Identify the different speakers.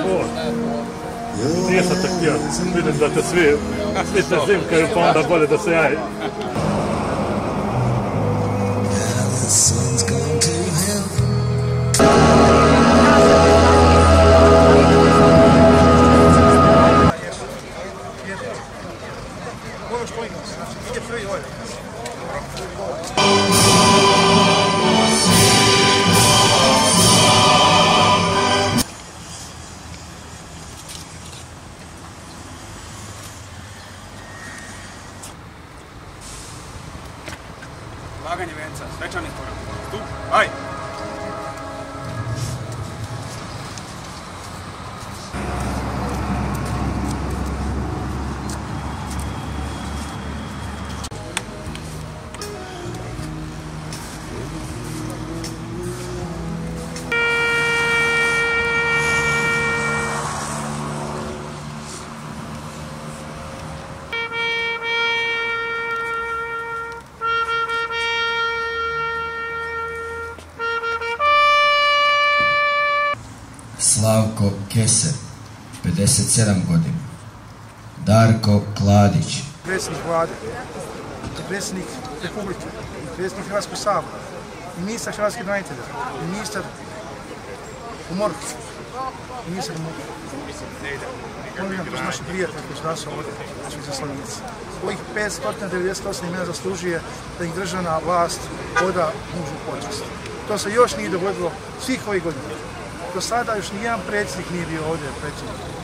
Speaker 1: Nisam te htio, vidim da te svi te zimkaju, pa onda bolje da se javi.
Speaker 2: Laganje venca, svečani korak. Stup, aj!
Speaker 3: Slavko Keser, 57 godina. Darko Kladić.
Speaker 4: Predsjednik vlade, predsjednik Republike, predsjednik Hrvatskog sabora, ministar hrvatskih branitelja, ministar u MORH-u, ministar u MUP-u. To su naši prijatelji koji su nas ovdje, naši izaslanici. Ovih 598 imena zaslužuje da ih državna vlast oda nužnu počast. To se još nije dogodilo svih ovih godina. Do sada još nijedan predsjednik nije bio ovdje predsjednik.